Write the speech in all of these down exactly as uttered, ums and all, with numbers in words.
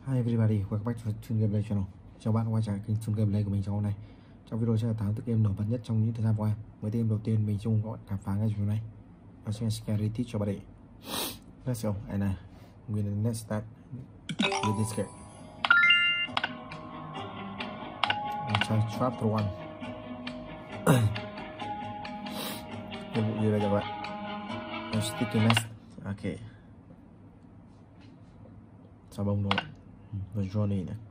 Hi everybody, welcome back to Chun Gameplay Channel. Chào bạn quay trở lại kênh Chun Gameplay của mình trong hôm nay. Trong video sẽ là tám tựa game nổi bật nhất trong những thời gian qua. Với tựa game đầu tiên mình chung gọi khám phá ngay trong hôm nay. Nó sẽ là Scary Teach cho bạn đệ. Let's go, and uh, we're let's start with this game. I'll try chapter one. Nhiệm vụ gì đây các bạn? No sticky mess. Ok. Sao bông rồi. Và Johnny này.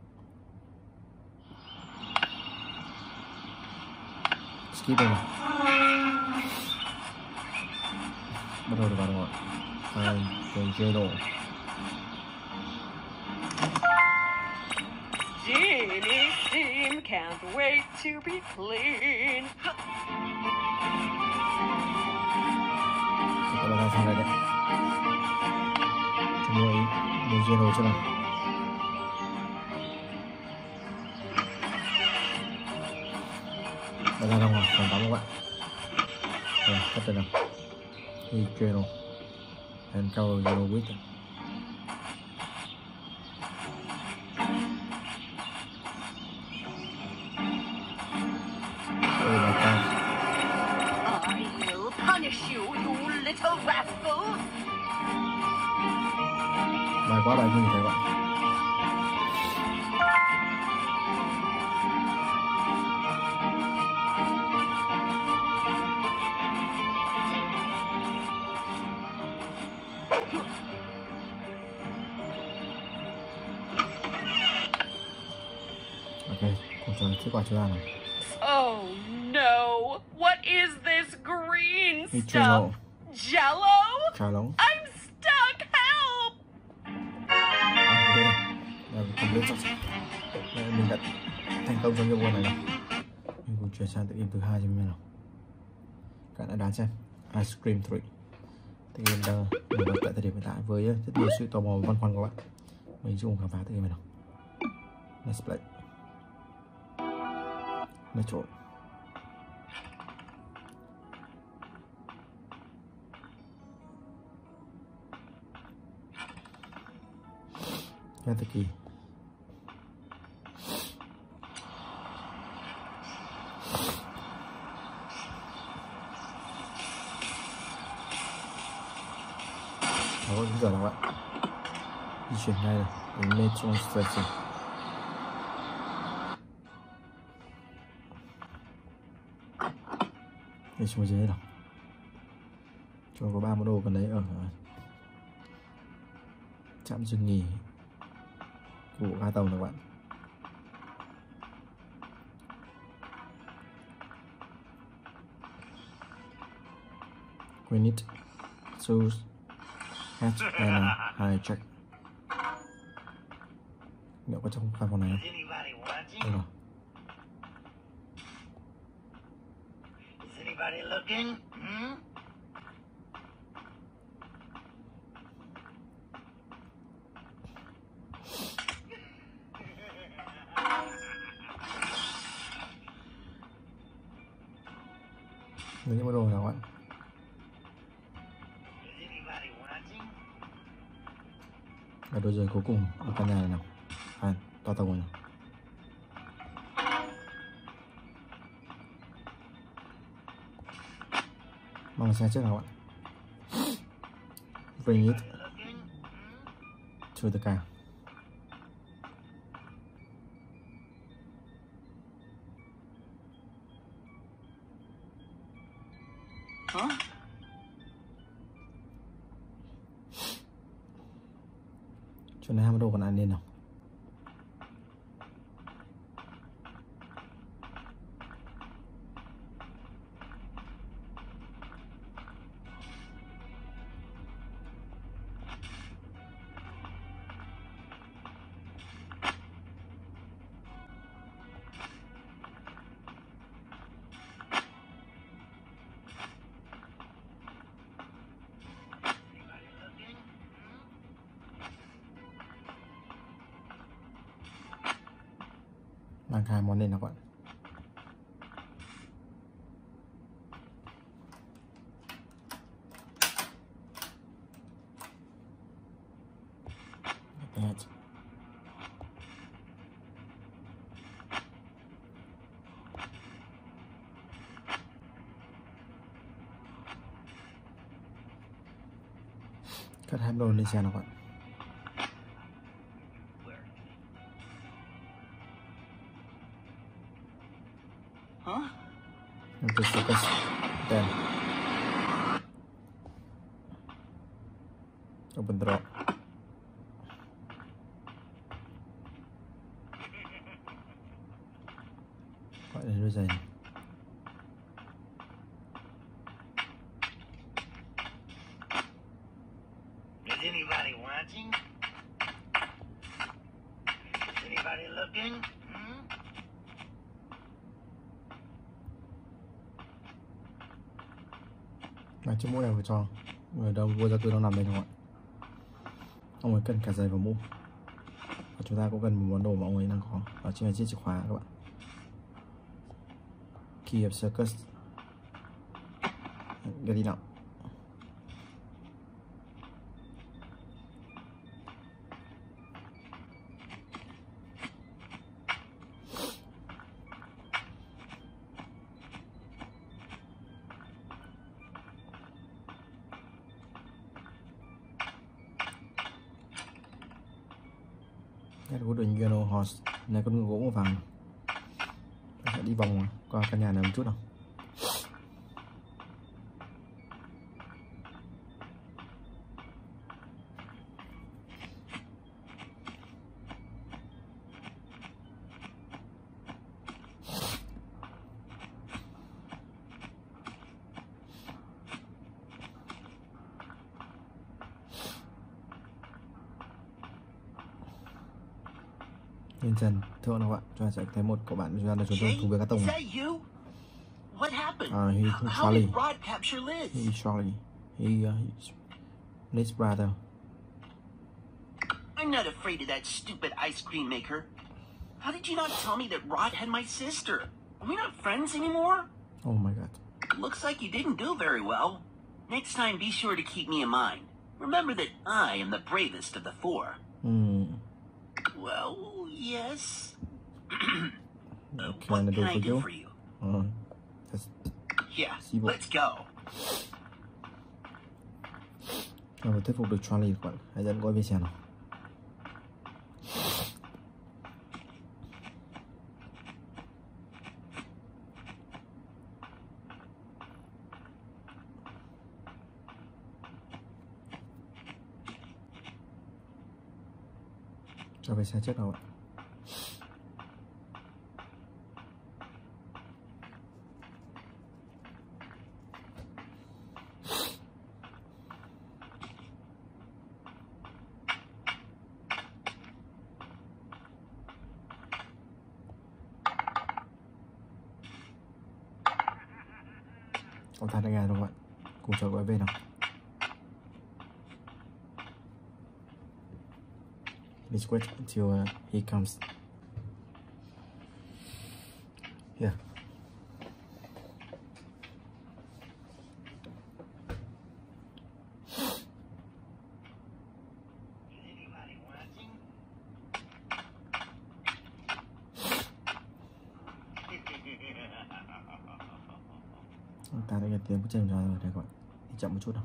Skip đây này. Bắt đầu được vào rồi. Fine, rồi Jono. Genie steam can't wait to be clean. Các bạn sang đây đấy. Chúng tôi mua Jono cho nào. Đã ra ra ngoài, còn tắm các bạn. Rồi, cắt đây nào. Thì Jono. And cover Jono with it. Oh my god. I will punish you, you little rascal. Bài quá bài như thế các bạn. Ok, cùng chờ kết quả chưa ra này. Oh no, what is this green Hey, stuff? Jono. Jello? Chào lắm. I'm stuck, help! À, đây này. Là cùng lên sắp sắp. Mình đã thành công trong nhiệm vụ này rồi. Mình cùng chuyển sang tự game thứ hai cho mình nào. Các bạn đã đoán xem. Ice Cream ba. Tự game đang nổi bật tại thời điểm hiện tại với rất nhiều sự tò mò và băn khoăn của các bạn. Mình sẽ cùng khám phá tự game này nào. Let's play. Metro. Get the key. Đó, bây giờ là các bạn di chuyển ngay này đến Metro Station. Để xuống dưới nào. Cho có ba món đồ cần đấy ở trạm dừng nghỉ của ga tàu này các bạn. We need shoes, hat and high check. Liệu có trong căn phòng này không? Đây rồi. Is anybody looking? Hmm? Lấy những món đồ nào các bạn? Is anybody watching? Và đôi giày cuối cùng ở căn nhà này nào. À, to tàu này nào. Mang xe trước nào bạn. Bring it Looking? to the car. Huh? Chỗ này hai món đồ còn ăn lên nào. Mang hai món lên nào các bạn. that. Cắt hai đồn lên xe nào các bạn. Huh? Nanti circus dan open drop. Gọi đến đôi giày này. Is anybody watching? Is anybody looking? Hmm? Mà chiếc mũ này phải cho người đâu vua gia tư đang nằm đây không ạ? Ông ấy cần cả giày và mũ. Và chúng ta cũng cần một món đồ mà ông ấy đang có, đó chính là chiếc chìa khóa các bạn. Key of Circus. Get đi nào. Get wooden yellow horse. Này con ngựa gỗ màu vàng. Sẽ đi vòng qua căn nhà này một chút nào. Lên trần, thưa các bạn, chúng ta sẽ thấy một cậu bạn chúng ta là chúng tôi cùng với các tổng. Is that you? What happened? Uh, he, How Charlie. did Rod capture Liz? He Charlie. He, uh, he's Liz brother. I'm not afraid of that stupid ice cream maker. How did you not tell me that Rod had my sister? Are we not friends anymore? Oh my god. Looks like you didn't do very well. Next time, be sure to keep me in mind. Remember that I am the bravest of the four. Hmm. Well, yes. Uh, Okay, what I'm can gonna I do do for for you? Uh, just Yeah, See what- let's go. Làm phải thuyết phục được Charlie các bạn. Hãy dẫn cô ấy về xe nào. Cho về xe trước nào ạ. Ông ta đã nghe rồi các bạn. Cùng cho cô ấy về nào. Let's wait until uh, he comes. Yeah. Is anybody watching? Ông ta đã nghe tiếng bước chân ra rồi đấy các bạn. Đi chậm một chút nào.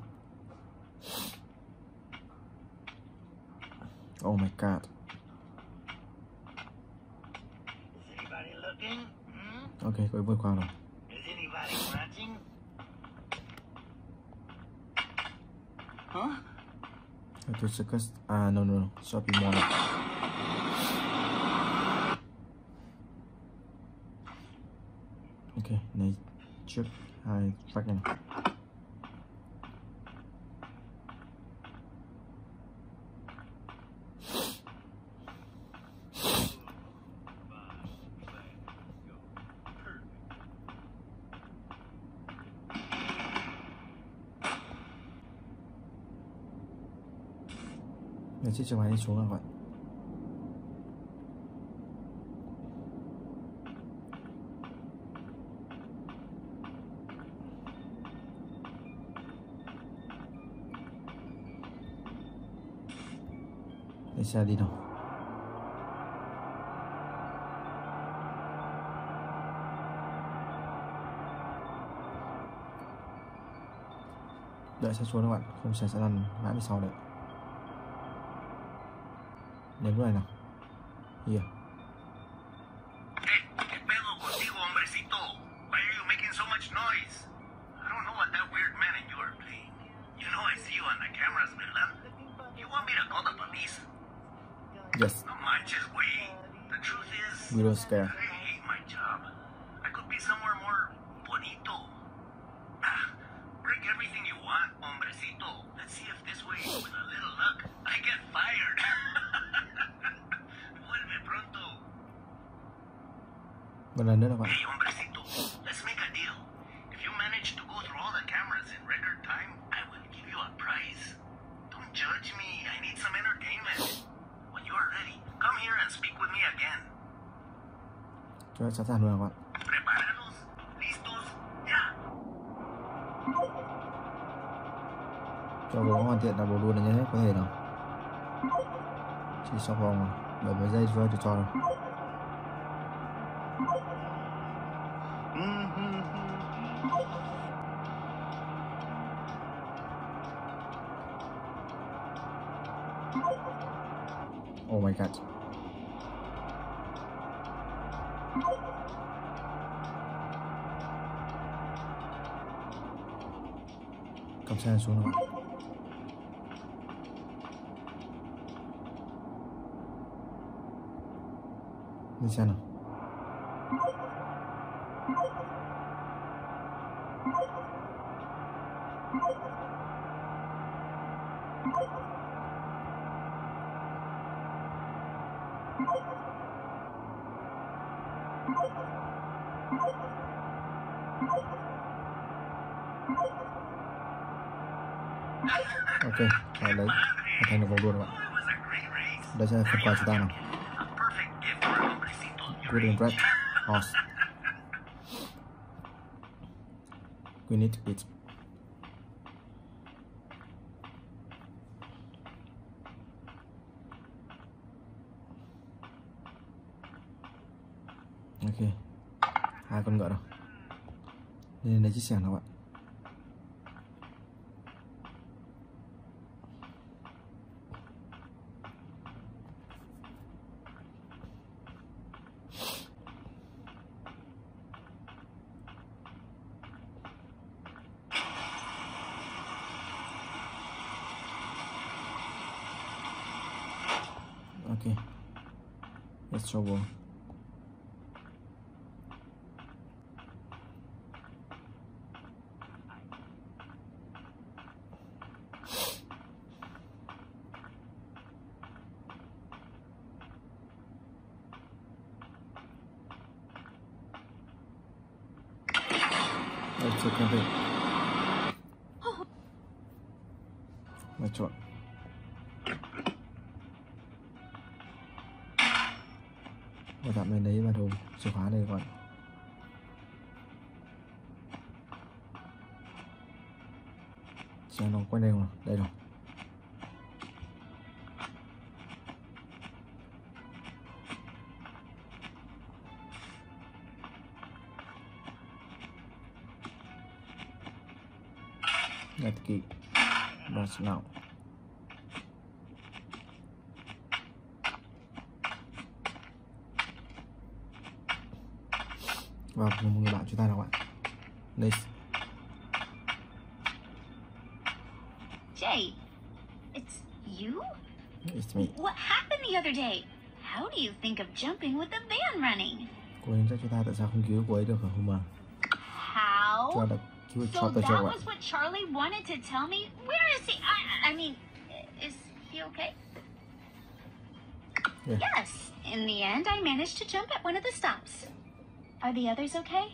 Oh my god. Is anybody looking? Hmm? Ok, cô ấy vượt qua rồi. Is anybody watching? Huh? To circus. Ah, no, no, no. Shopping mall. Ok, này trước hai phát này. Để chiếc chìa khóa đi xuống rồi các bạn. Để xe đi nào. Đợi xe xuống các bạn, không xe sẽ lăn mãi về sau đấy. Nhấn cái này nào. Here. Hey, ¿qué pedo contigo, hombrecito? Why are you making so much noise? I don't know what that weird man and you are playing. You know I see you on the cameras, ¿verdad? You want me to call the police? Yes. No manches, güey. The truth is, We don't scare. I hate my job. I could be somewhere more bonito. Ah, break everything you want, hombrecito. Let's see if this way, with a little luck, I get fired. Vuelve pronto. Một lần nữa là bạn. Hey, hombrecito, let's make a deal. If you manage to go through all the cameras in record time, I will give you a prize. Don't judge me. I need some entertainment. When you are ready, come here and speak with me again. Chúng ta sẵn sàng luôn các bạn. Preparados? Listos? Ya. Cho bố hoàn thiện là bố luôn là nhanh nhất có thể nào. Chỉ sau vòng bảy mươi giây thôi cho cho rồi. Oh my god. Cầm xe xuống các bạn. Lên xe nào. Ok, rồi đấy, hoàn thành được vòng đua rồi bạn. Đây sẽ là phần quà chúng ta nào. Good and red horse. We need to beat. Ok, hai con ngựa đâu. Nên lấy chiếc xẻng nào bạn. Okay, let's show one. Let's look at it. Let's try. Và tạm bên đấy bản đồ chìa khóa đây các bạn. Xe nó quay đây rồi, đây rồi. Get the key. That's now. Và một người bạn chúng ta là bạn. Đây. Jay, it's you? It's me. What happened the other day? How do you think of jumping with the van running? Cô ấy chúng ta tại sao không cứu cô ấy được hả hôm mà? How? Cho đã cứu So cho tôi that cho bạn. was what Charlie wanted to tell me? Where is he? I, I mean, is he okay? Yeah. Yes. In the end, I managed to jump at one of the stops. Are the others okay?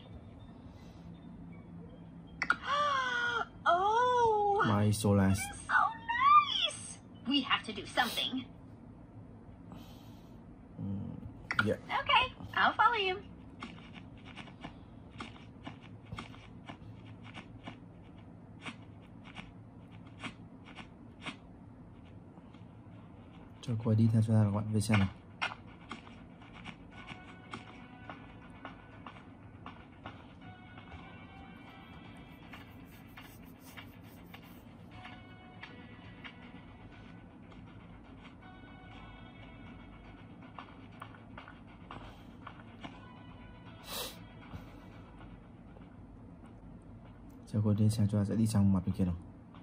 Oh! My Solas. So nice! We have to do something. Mm, yeah. Okay, I'll follow you. Cho cô ấy đi theo chúng ta là các bạn về xem nào. Giờ cô đi sang cho sẽ đi sang mặt bên kia nào.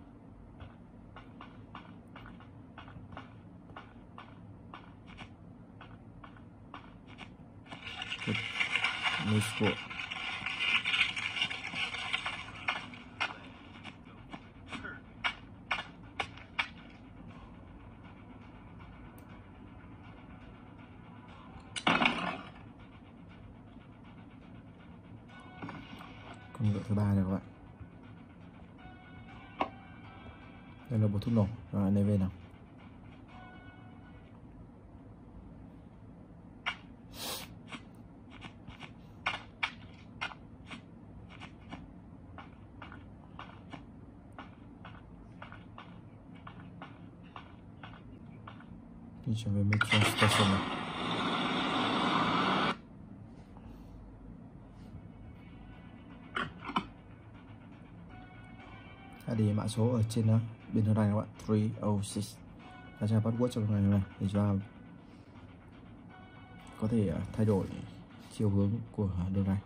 Missed. Con ngựa thứ ba rồi các bạn. Đây là bộ thuốc nổ. Rồi này về nào. Đi trở về metro station này. Hãy để mã số ở trên đó bên này các bạn, ba không sáu. Ta tra password cho này này để cho có thể thay đổi chiều hướng của đường này.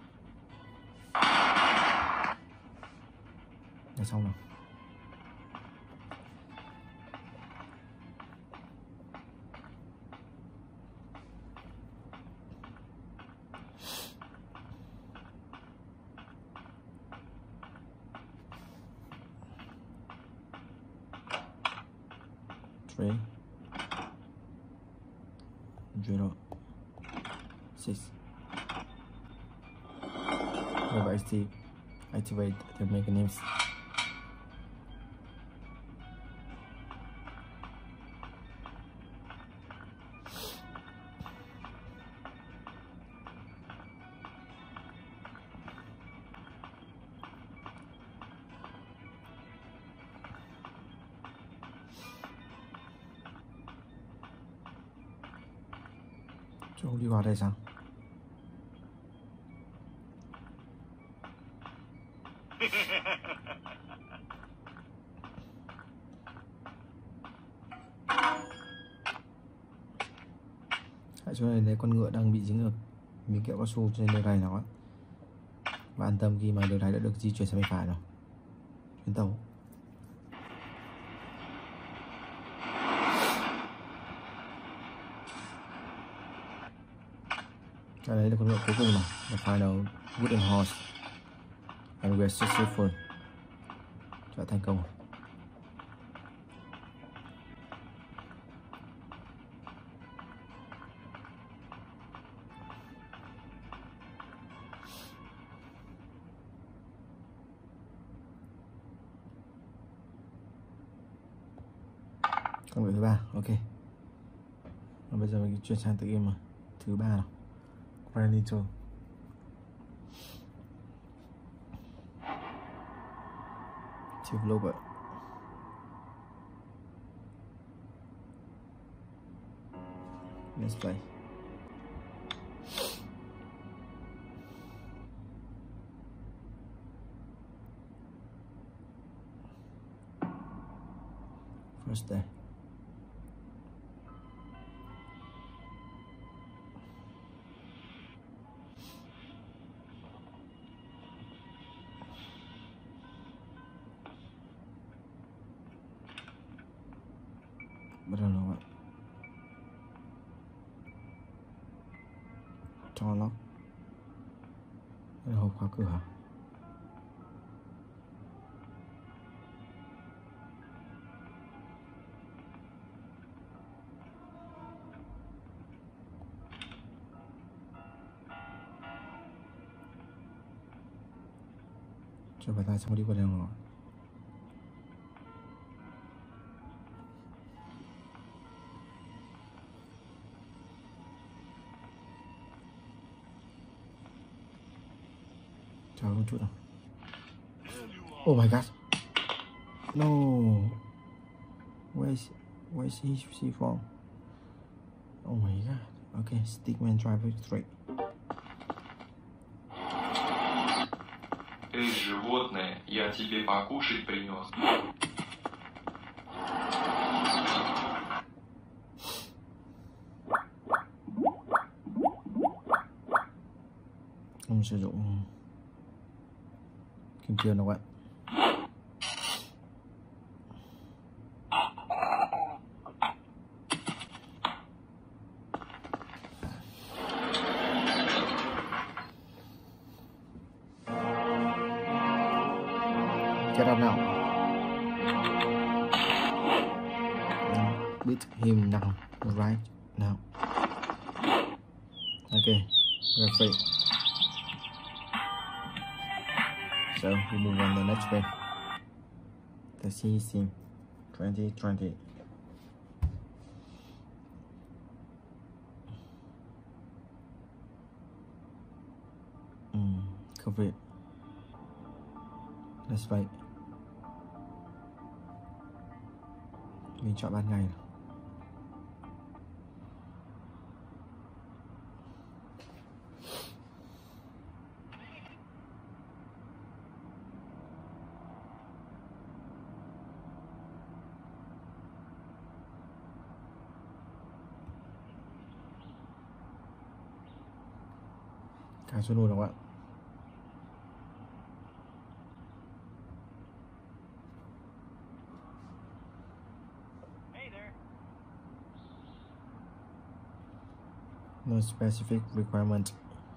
Là xong rồi. Three, zero, six. Have active, activate the mechanism. Chỗ đi vào đây sao? Hãy chỗ này đấy, con ngựa đang bị dính ở miếng kẹo cao su trên đường này nó. Và an tâm khi mà đường này đã được di chuyển sang bên phải rồi. Chuyến tàu. Cái đấy là con ngựa cuối cùng này, the final wooden horse, and we are successful. Đã thành công. Con ngựa thứ ba, ok. Và bây giờ mình chuyển sang tự game thứ ba nào. Granito. Developer. Let's play. First day. Bắt đầu nào bạn. Cho lock. Đây là hộp khóa cửa hả? Cho bài tay xong đi qua đường rồi. Chờ một chút nào. Oh my god. No. Where is where is he she from? Oh my god. Okay, Stickman driver straight. Эй, животное, я тебе покушать принес. Ông sử dụng Kim Cương đâu ạ. Get up now. Beat him now. Right now. Okay. We're free. So we move on to the next game. The C C twenty twenty. Mm, COVID. Let's fight. Mình chọn ban ngày. Cả số luôn các bạn. No specific requirement.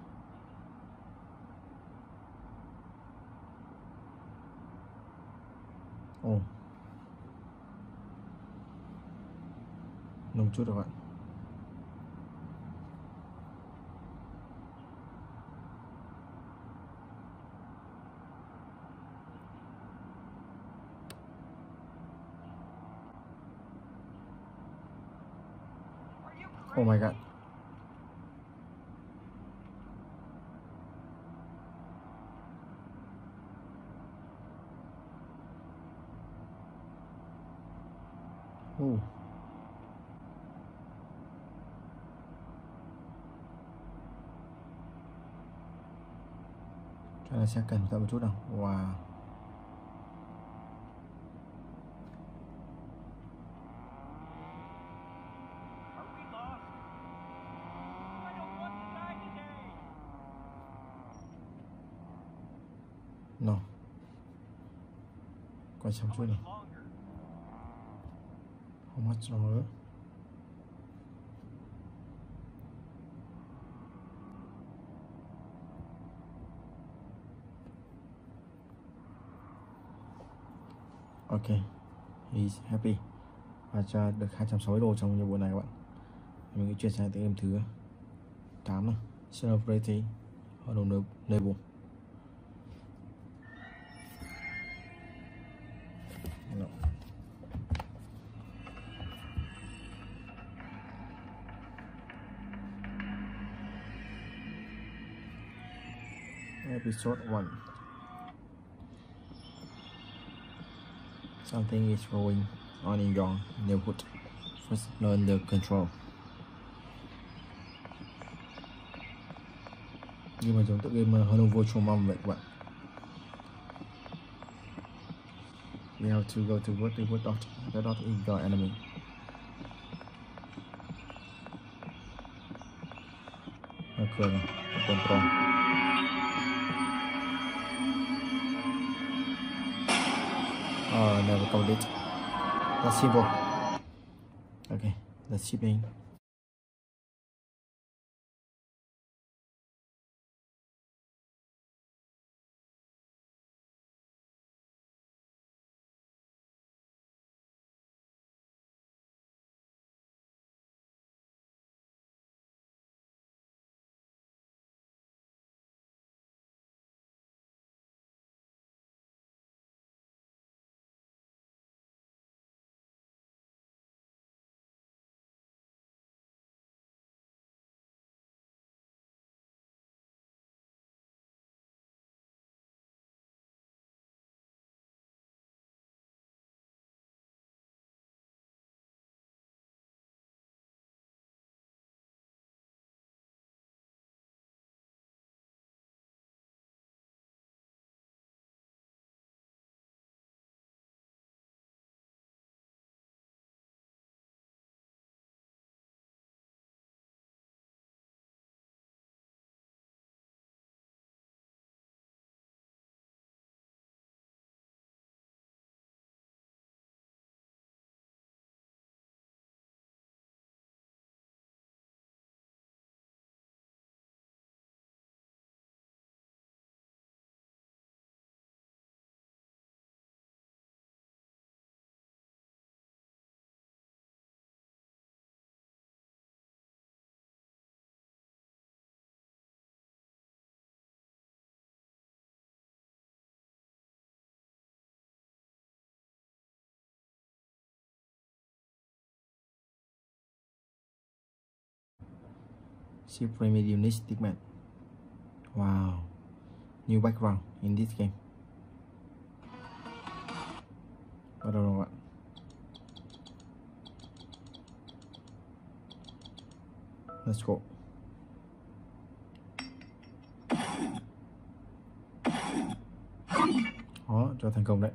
Ồ. Nồng chút các bạn. Oh my god. Oh. Cho nên sẽ cẩn thận một chút nào. Wow. No. Quay xong chút này. How much longer? Ok. He's happy. Và cho được hai trăm sáu mươi đô trong nhiệm vụ này các bạn. Mình chuyển sang tới game thứ tám. Celebrity Honorable. No. Episode one. Something is going on in your neighborhood. First, learn the control. Nhưng mà giống tựa game Hello Virtual Mom vậy các bạn. We have to go to what the what dot the dot is your enemy. Okay, control. Oh, never complete. That's simple. Okay, let's ship in. Supreme Stickman. Wow, new background in this game. Bắt đầu rồi bạn. Let's go. Đó, cho thành công đấy.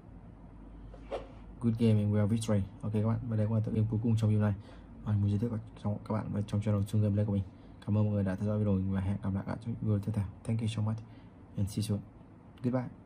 Good game and well victory. Ok các bạn, và đây cũng là tựa game cuối cùng trong video này. Mình muốn giới thiệu cho các bạn và trong channel Trung Game Play của mình. Cảm ơn mọi người đã theo dõi video và hẹn gặp lại các bạn trong video tiếp theo. Thank you so much and see you soon. Goodbye.